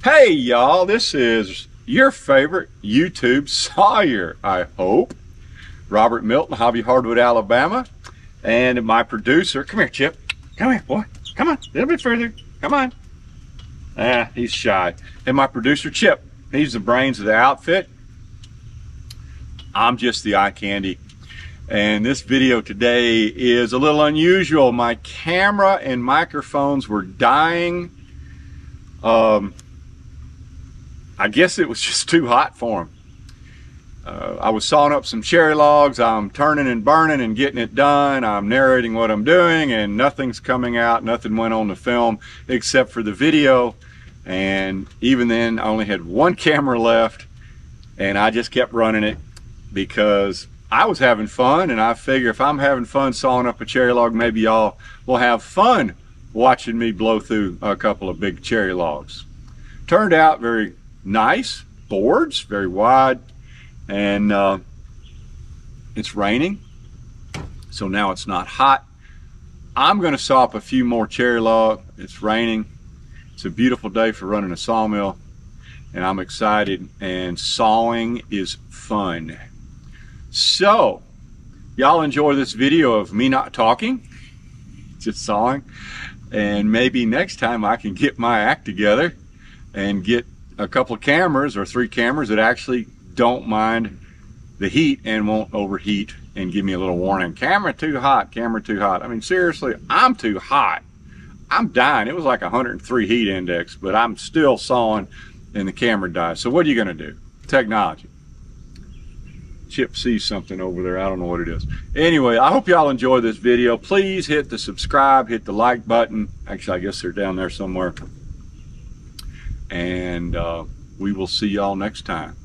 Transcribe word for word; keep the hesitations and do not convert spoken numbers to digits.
Hey y'all, this is your favorite YouTube sawyer, I hope. Robert Milton, Hobby Hardwood, Alabama. And my producer, come here Chip, come here boy, come on, a little bit further, come on. Ah, he's shy. And my producer Chip, he's the brains of the outfit. I'm just the eye candy. And this video today is a little unusual. My camera and microphones were dying. Um, I guess it was just too hot for them. Uh, I was sawing up some cherry logs. I'm turning and burning and getting it done. I'm narrating what I'm doing and nothing's coming out. Nothing went on the film except for the video. And even then I only had one camera left and I just kept running it because I was having fun, and I figure if I'm having fun sawing up a cherry log, maybe y'all will have fun watching me blow through a couple of big cherry logs. Turned out very nice boards, very wide, and uh, it's raining, so now it's not hot. I'm going to saw up a few more cherry logs. It's raining. It's a beautiful day for running a sawmill, and I'm excited, and sawing is fun. So, y'all enjoy this video of me not talking, just sawing, and maybe next time I can get my act together and get a couple of cameras or three cameras that actually don't mind the heat and won't overheat and give me a little warning. Camera too hot, camera too hot. I mean, seriously, I'm too hot. I'm dying. It was like one hundred three heat index, but I'm still sawing and the camera dies. So what are you gonna do? Technology. Chip sees something over there. I don't know what it is. Anyway, I hope y'all enjoy this video. Please hit the subscribe, hit the like button. Actually, I guess they're down there somewhere. And uh, we will see y'all next time.